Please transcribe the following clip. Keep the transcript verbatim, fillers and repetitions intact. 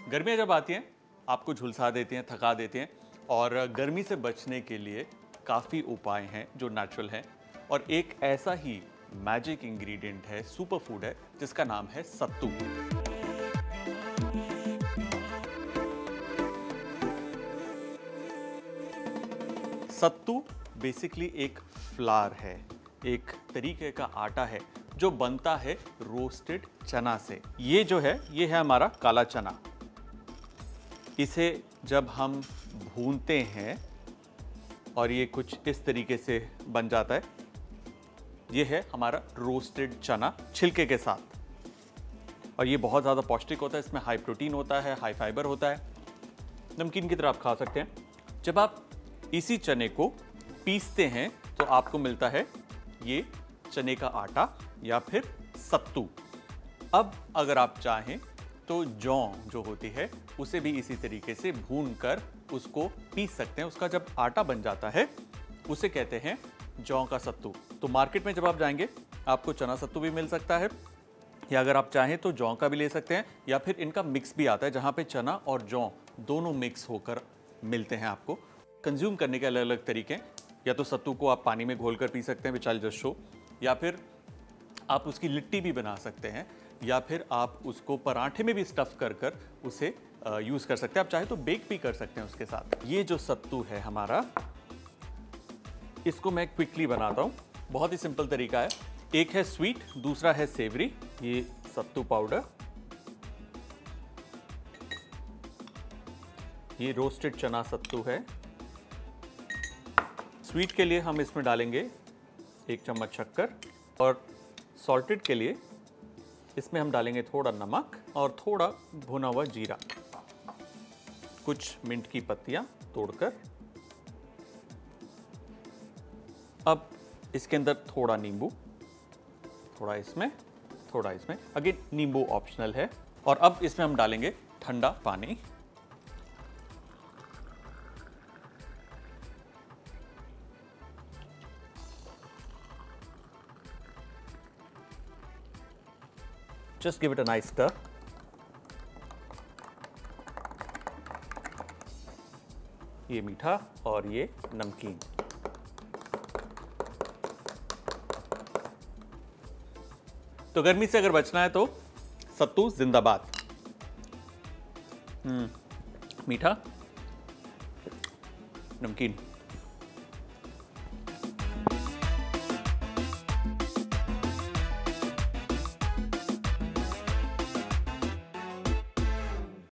गर्मियाँ जब आती हैं आपको झुलसा देती हैं, थका देती हैं और गर्मी से बचने के लिए काफ़ी उपाय हैं जो नेचुरल हैं और एक ऐसा ही मैजिक इंग्रेडिएंट है, सुपर फूड है जिसका नाम है सत्तू। सत्तू बेसिकली एक फ्लावर है, एक तरीके का आटा है जो बनता है रोस्टेड चना से। ये जो है ये है हमारा काला चना। इसे जब हम भूनते हैं और ये कुछ इस तरीके से बन जाता है, ये है हमारा रोस्टेड चना छिलके के साथ। और ये बहुत ज़्यादा पौष्टिक होता है, इसमें हाई प्रोटीन होता है, हाई फाइबर होता है, नमकीन की तरह आप खा सकते हैं। जब आप इसी चने को पीसते हैं तो आपको मिलता है ये चने का आटा या फिर सत्तू। अब अगर आप चाहें तो जौ जो होती है उसे भी इसी तरीके से भूनकर उसको पीस सकते हैं। उसका जब आटा बन जाता है उसे कहते हैं जौ का सत्तू। तो मार्केट में जब आप जाएंगे आपको चना सत्तू भी मिल सकता है, या अगर आप चाहें तो जौ का भी ले सकते हैं, या फिर इनका मिक्स भी आता है जहाँ पे चना और जौ दोनों मिक्स होकर मिलते हैं। आपको कंज्यूम करने के अलग अलग तरीके हैं। या तो सत्तू को आप पानी में घोल कर पी सकते हैं, विच आई जस्ट शो, या फिर आप उसकी लिट्टी भी बना सकते हैं, या फिर आप उसको पराठे में भी स्टफ़ कर कर उसे यूज़ कर सकते हैं। आप चाहे तो बेक भी कर सकते हैं उसके साथ। ये जो सत्तू है हमारा, इसको मैं क्विकली बनाता हूँ। बहुत ही सिंपल तरीका है। एक है स्वीट, दूसरा है सेवरी। ये सत्तू पाउडर, ये रोस्टेड चना सत्तू है। स्वीट के लिए हम इसमें डालेंगे एक चम्मच शक्कर, और सॉल्टेड के लिए इसमें हम डालेंगे थोड़ा नमक और थोड़ा भुना हुआ जीरा, कुछ मिंट की पत्तियां तोड़कर। अब इसके अंदर थोड़ा नींबू, थोड़ा इसमें, थोड़ा इसमें। अगेन नींबू ऑप्शनल है। और अब इसमें हम डालेंगे ठंडा पानी। Just give it a nice stir. ये मीठा और ये नमकीन। तो गर्मी से अगर बचना है तो सत्तू जिंदाबाद। हम्म मीठा, नमकीन।